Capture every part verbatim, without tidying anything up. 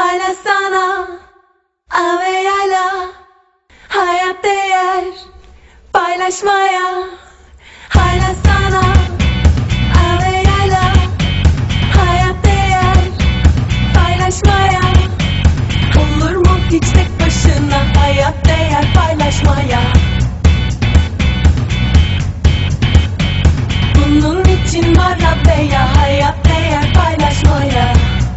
paylaşsana. A veya la, hayat değer paylaşmaya. Paylaşsana. A veya la, hayat değer paylaşmaya. Olur mu hiç tek başına, hayat değer paylaşmaya. Bunun için var veya hayat değer paylaşmaya.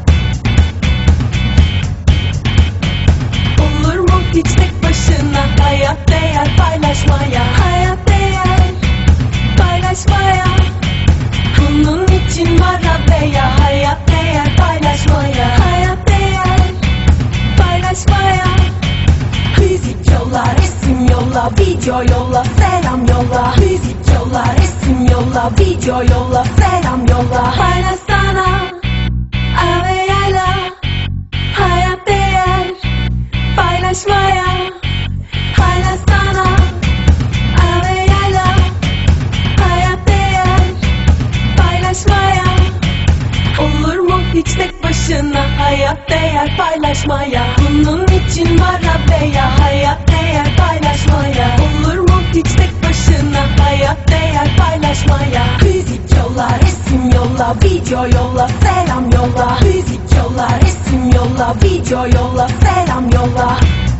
Olur mu hiç tek başına, hayat değer paylaşmaya. Hayat değer paylaşmaya. Bunun için var veya hayat değer paylaşmaya. Hayat değer paylaşmaya. Müzik yolla, resim yolla, video yolla, selam yolla. Müzik yolla, resim yolla, video yolla, selam yolla. Paylaşsana. A veya la, hayat değer paylaşmaya. Paylaşsana. A veya la, hayat değer paylaşmaya. Olur mu hiç tek başına, hayat değer paylaşmaya. Bunun için var veya hayat değer paylaşmaya. Olur mu hiç tek başına, hayat değer paylaşmaya. Müzik yolla, resim yolla, video yolla, selam yolla. Müzik yolla, resim yolla, video yolla, selam yolla.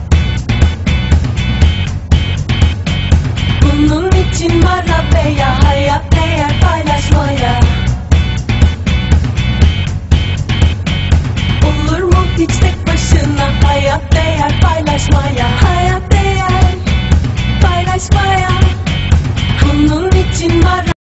Bunun için var veya hayat değer paylaşmaya. Olur mu hiç tek başına, hayat değer paylaşmaya. Hayat değer paylaşmaya. Bunun için var